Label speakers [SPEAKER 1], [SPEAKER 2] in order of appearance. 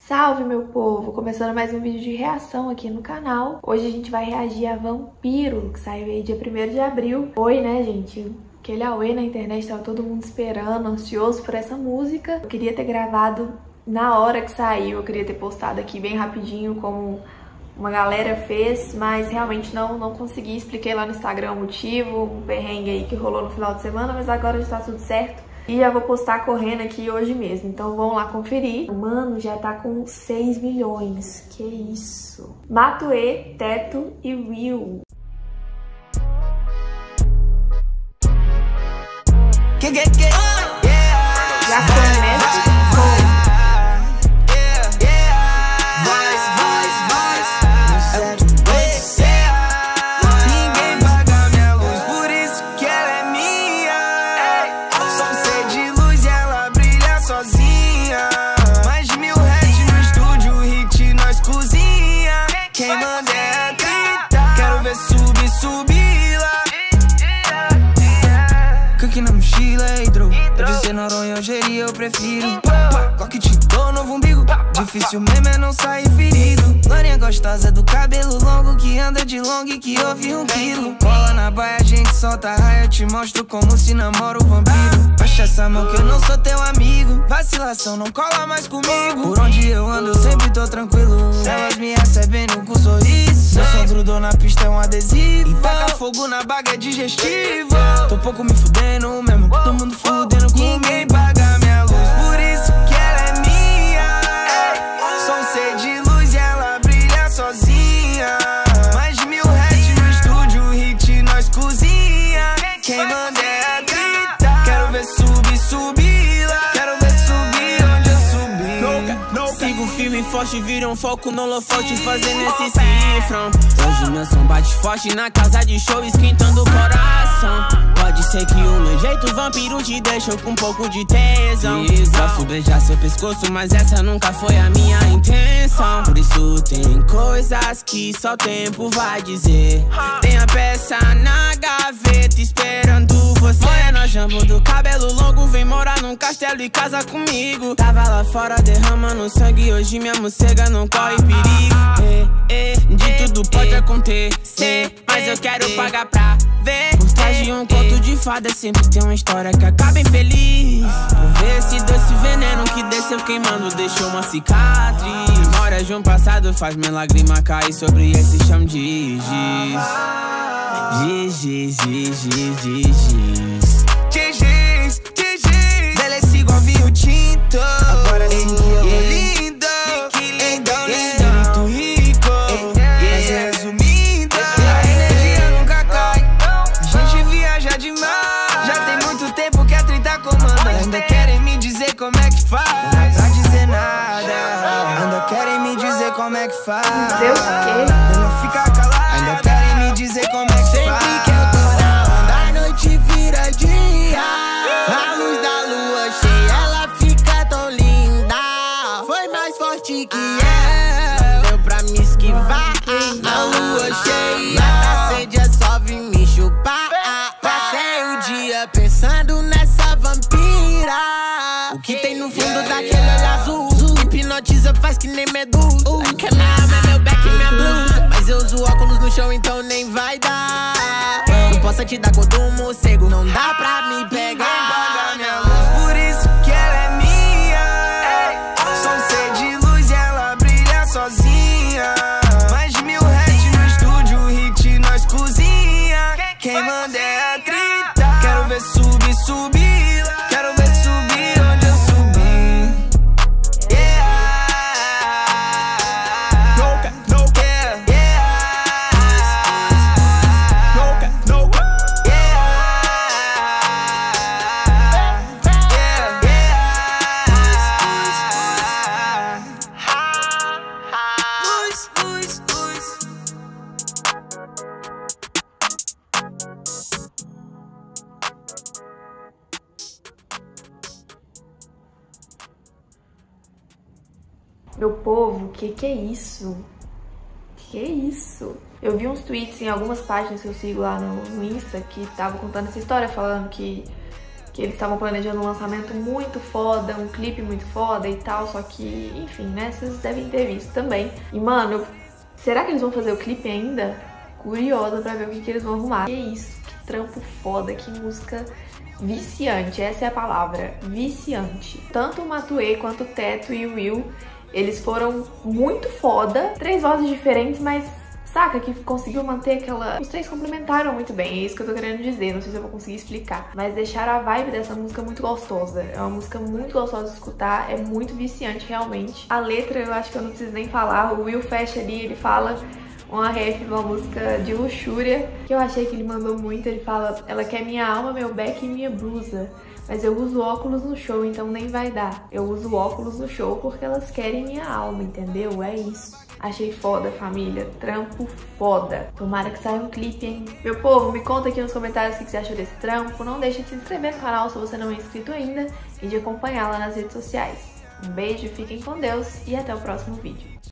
[SPEAKER 1] Salve, meu povo! Começando mais um vídeo de reação aqui no canal. Hoje a gente vai reagir a Vampiro, que saiu aí dia 1º de abril. Oi, né, gente? Aquele auê na internet, tava todo mundo esperando, ansioso por essa música. Eu queria ter gravado na hora que saiu, eu queria ter postado aqui bem rapidinho, como uma galera fez, mas realmente não consegui. Expliquei lá no Instagram o motivo, um perrengue aí que rolou no final de semana, mas agora já tá tudo certo. E já vou postar correndo aqui hoje mesmo, então vamos lá conferir. O mano já tá com 6 milhões, que isso. Matuê, Teto e Will. Já começa com...
[SPEAKER 2] Na mochila e droga, tô dizendo Noronha, hoje eu prefiro. Coque te dou novo umbigo, difícil mesmo é não sair ferido. Lorinha gostosa do cabelo longo, que anda de long e que ouve 1 quilo. Cola na baia, a gente solta a raia, te mostro como se namora o vampiro. Baixa essa mão que eu não sou teu amigo, vacilação não cola mais comigo. Por onde eu ando eu sempre tô tranquilo, elas me recebendo com sorriso. Meu som grudou na pista é um adesivo, e taca fogo na baga é digestivo. Tô pouco me fudendo mesmo, todo mundo fudendo com ninguém paga minha luz, por isso que ela é minha. Sou um ser de luz e ela brilha sozinha. Mais de 1000 heads no estúdio, hit nós cozinha. Quem manda é a grita, quero ver subir lá, quero ver subir onde eu subi. Sigo firme e forte, vira um foco no holofote, fazendo esse cifrão. Hoje meu som bate forte na casa de show, esquentando o coração. Pode ser que o meu jeito vampiro te deixou com um pouco de tesão. Posso beijar seu pescoço, mas essa nunca foi a minha intenção. Por isso tem coisas que só o tempo vai dizer. Tem a peça na gaveta esperando você. Morena jambo do cabelo longo, vem morar num castelo e casa comigo. Tava lá fora derramando sangue, hoje minha morcega não corre perigo. De tudo pode acontecer, mas eu quero pagar pra ver. Por trás de um conto de fada sempre tem uma história que acaba infeliz. Por ver esse doce veneno que desceu queimando, deixou uma cicatriz. Memória de um passado faz minha lágrima cair sobre esse chão de giz. Giz, giz, giz, giz, giz, giz. Envelheci igual vinho tinto, agora sim eu tô lindo. Que lindo, espírito rico, mas resumindo, a energia nunca cai, a gente viaja demais. Já tem muito tempo que a 30 comanda, ainda querem me dizer como é que faz. Não dá pra dizer nada, ainda querem me dizer como é que faz.
[SPEAKER 1] Dizer o quê?
[SPEAKER 2] Eu não ficar calado, ainda querem me dizer como é que faz. Sempre que eu tô na onda, a noite vira dia. A luz da lua cheia, ela fica tão linda. Foi mais forte que eu, deu pra me esquivar. A lua cheia, a sede é só vir me chupar. Passei o dia pensando nessa vampira. O que tem no fundo daquele olho azul hipnotiza, faz que nem medusa. Que minha alma é meu back e minha blusa, mas eu uso óculos no chão, então nem vai dar. Não posso te dar cor do morcego, não dá pra me pegar. Minha luz, por isso que ela é minha. Sou um ser de luz e ela brilha sozinha. Mais de 1000 heads no estúdio, hit nós cozinha. Quem manda é a 30, quero ver subir lá, quero ver subir onde eu subi.
[SPEAKER 1] Meu povo, que é isso? Que é isso? Eu vi uns tweets em algumas páginas que eu sigo lá no Insta que estavam contando essa história, falando que que eles estavam planejando um lançamento muito foda, um clipe muito foda e tal, só que, enfim, né, vocês devem ter visto também. E, mano, será que eles vão fazer o clipe ainda? Curiosa pra ver o que eles vão arrumar. Que isso, que trampo foda, que música viciante, essa é a palavra, viciante. Tanto o Matuê quanto o Teto e o Will, eles foram muito foda, 3 vozes diferentes, mas saca, que conseguiu manter aquela... Os 3 complementaram muito bem, é isso que eu tô querendo dizer, não sei se eu vou conseguir explicar. Mas deixaram a vibe dessa música muito gostosa. É uma música muito gostosa de escutar, é muito viciante realmente. A letra eu acho que eu não preciso nem falar, o Will fecha ali, ele fala uma ref de uma música de luxúria, que eu achei que ele mandou muito, ele fala: ela quer minha alma, meu back e minha blusa, mas eu uso óculos no show, então nem vai dar. Eu uso óculos no show porque elas querem minha alma, entendeu? É isso. Achei foda, família. Trampo foda. Tomara que saia um clipe, hein? Meu povo, me conta aqui nos comentários o que você achou desse trampo. Não deixe de se inscrever no canal se você não é inscrito ainda e de acompanhar lá nas redes sociais. Um beijo, fiquem com Deus e até o próximo vídeo.